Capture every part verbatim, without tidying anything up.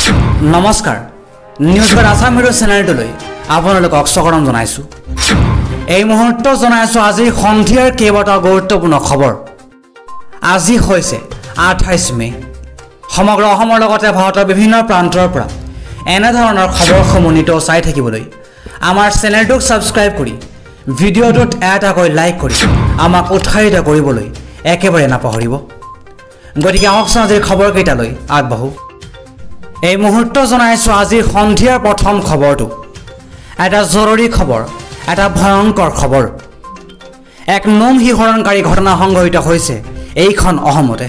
নমস্কাৰ নিউজবাদ আসাম হিৰো চেনেলটোলৈ আপোনালোকক স্বাগতম জনাইছো এই মুহূৰ্ত জনাইছো আজি সন্ধিয়াৰ কেইবাটাও গুৰুত্বপূৰ্ণ খবৰ আজি হৈছে আঠাইছ মে সমগ্ৰ অসমৰ লগতে ভাৰতৰ বিভিন্ন প্ৰান্তৰ পৰা এনে ধৰণৰ খবৰসমূহ নিতৌ চাই থাকিবলৈ আমাৰ চেনেলটোক সাবস্ক্ৰাইব কৰি ভিডিঅ'টোত এটাকৈ লাইক কৰি আমাক উৎসাহিত কৰিবলৈ একেবাৰে নাপাহৰিব গতিকে আহকচোন আজিৰ খবৰকেইটালৈ আগবাঢ়ো এই মুহূৰ্ত জনাইছো আজি সন্ধিয়াৰ প্ৰথম খবৰটো এটা জৰুৰী খবৰ এটা ভয়ংকৰ খবৰ এক নোম হিহৰণকাৰী ঘটনা সংঘটিত হৈছে এইখন অসমতে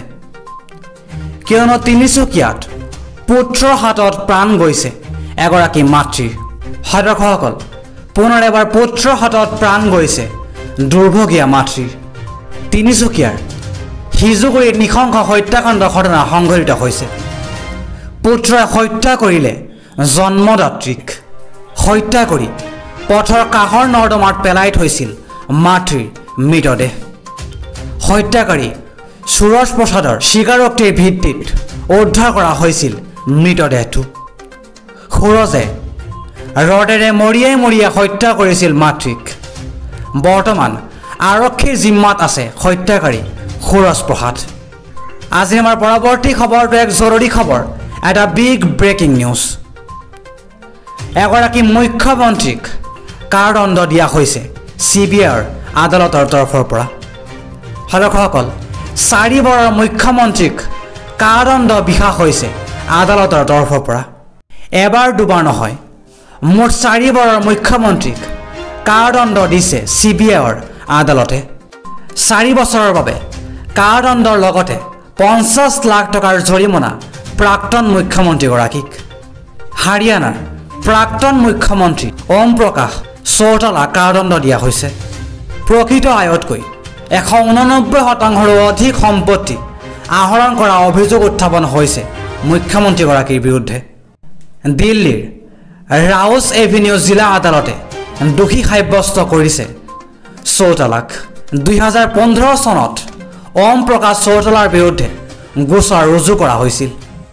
কিয়নো তিনিচুকীয়াত পুত্ৰৰ হাতত প্ৰাণ গৈছে এগৰাকী মাতৃৰ দৰ্শকসকল পুনৰ এবাৰ পুত্ৰৰ হাতত প্ৰাণ গৈছে দুৰ্ভগীয়া মাতৃৰ তিনিচুকীয়াৰ হিজুগুৰিত নিশংস হত্যাকাণ্ড ঘটনা সংঘটিত হৈছে পুত্ৰই হত্যা কৰিলে জন্মদাত্ৰীক হত্যা কৰি পথৰ কাষৰ নৰ্দমাত পেলাই থৈছিল মাতৃৰ মৃতদেহ হত্যাকাৰী সুৰজ প্ৰসাদৰ স্বীকাৰোক্তিৰ ভিত্তিত উদ্ধাৰ কৰা হৈছিল মৃতদেহটো সুৰজে ৰডেৰে মৰিয়াই মৰিয়াই হত্যা কৰিছিল মাতৃক বৰ্তমান আৰক্ষীৰ জিম্মাত আছে হত্যাকাৰী সুৰজ প্ৰসাদ আজি আমাৰ পৰৱৰ্তী খবৰটো এক জৰুৰী খবৰ এটা বিগ ব্ৰেকিং নিউজ এগৰাকী মুখ্যমন্ত্ৰীক কাৰাদণ্ড দিয়া হৈছে চি বি আইৰ আদালতৰ তৰফৰ পৰা দৰ্শকসকল চাৰিবাৰৰ মুখ্যমন্ত্ৰীক কাৰাদণ্ড বিহা হৈছে আদালতৰ তৰফৰ পৰা এবাৰ দুবাৰ নহয় মুঠ চাৰিবাৰৰ মুখ্যমন্ত্ৰীক কাৰাদণ্ড দিছে চি বি আইৰ আদালতে চাৰি বছৰৰ বাবে কাৰাদণ্ডৰ লগতে পঞ্চাছ লাখ টকাৰ জৰিমনা প্ৰাক্তন মুখ্যমন্ত্ৰীগৰাকীক হাৰিয়ানাৰ প্ৰাক্তন মুখ্যমন্ত্ৰী ওম প্ৰকাশ চৌতালা কাৰাদণ্ড দিয়া হৈছে প্ৰকৃত আয়তকৈ এশ ঊননব্বৈ শতাংশৰো অধিক সম্পত্তি আহৰণ কৰা অভিযোগ উত্থাপন হৈছে মুখ্যমন্ত্ৰীগৰাকীৰ বিৰুদ্ধে দিল্লীৰ ৰাউছ এভিনিউ জিলা আদালতে দোষী সাব্যস্ত কৰিছে চৌতালাক দুই হাজাৰ পোন্ধৰ চনত ওম প্ৰকাশ চৌতালাৰ বিৰুদ্ধে গোচৰ ৰুজু কৰা হৈছিল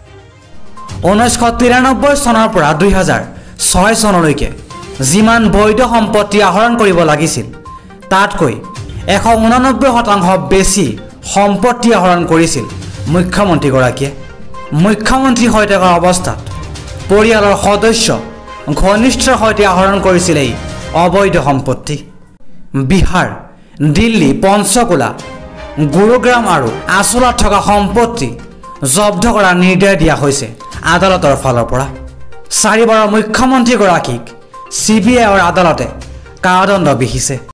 ঊনৈছশ তিৰানব্বৈ চনৰ পৰা দুই হাজাৰ ছয় চনলৈকে যিমান বৈধ সম্পত্তি আহৰণ কৰিব লাগিছিল তাতকৈ এশ ঊননব্বৈ শতাংশ বেছি সম্পত্তি আহৰণ কৰিছিল মুখ্যমন্ত্ৰীগৰাকীয়ে মুখ্যমন্ত্ৰী হৈ থকা অৱস্থাত পৰিয়ালৰ সদস্য ঘনিষ্ঠৰ সৈতে আহৰণ কৰিছিল এই অবৈধ সম্পত্তি বিহাৰ দিল্লী পঞ্চকুলা গুৰুগ্ৰাম আৰু আচলত থকা সম্পত্তি জব্দ কৰাৰ নিৰ্দেশ দিয়া হৈছে আদালতৰ ফালৰ পৰা চাৰিবাৰৰ মুখ্যমন্ত্ৰীগৰাকীক চি বি আইৰ আদালতে কাৰাদণ্ড বিহিছে